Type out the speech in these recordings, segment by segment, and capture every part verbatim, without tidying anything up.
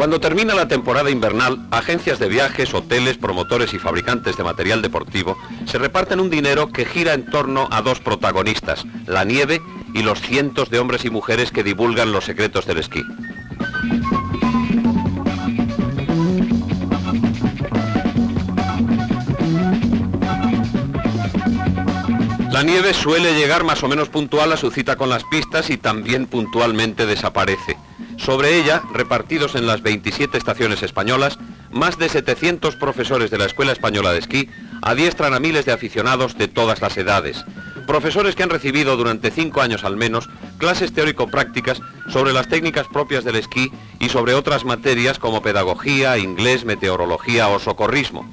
Cuando termina la temporada invernal, agencias de viajes, hoteles, promotores y fabricantes de material deportivo se reparten un dinero que gira en torno a dos protagonistas, la nieve y los cientos de hombres y mujeres que divulgan los secretos del esquí. La nieve suele llegar más o menos puntual a su cita con las pistas y también puntualmente desaparece. Sobre ella, repartidos en las veintisiete estaciones españolas, más de setecientos profesores de la Escuela Española de Esquí adiestran a miles de aficionados de todas las edades. Profesores que han recibido durante cinco años al menos clases teórico-prácticas sobre las técnicas propias del esquí y sobre otras materias como pedagogía, inglés, meteorología o socorrismo.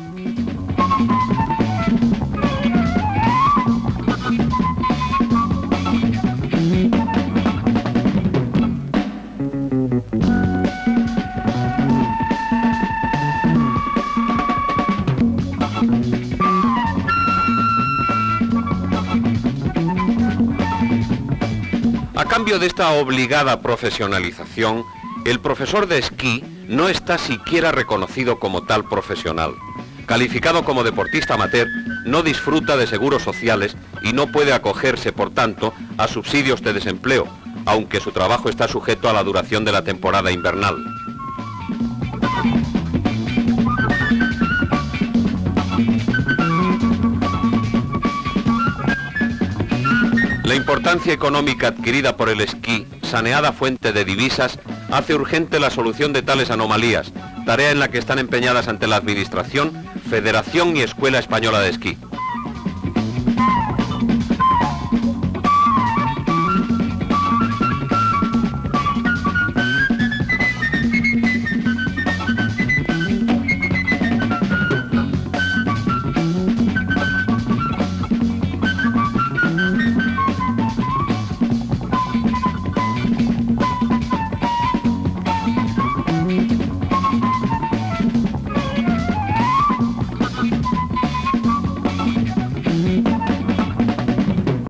A cambio de esta obligada profesionalización, el profesor de esquí no está siquiera reconocido como tal profesional. Calificado como deportista amateur, no disfruta de seguros sociales y no puede acogerse, por tanto, a subsidios de desempleo, aunque su trabajo está sujeto a la duración de la temporada invernal. La importancia económica adquirida por el esquí, saneada fuente de divisas, hace urgente la solución de tales anomalías, tarea en la que están empeñadas ante la Administración, Federación y Escuela Española de Esquí.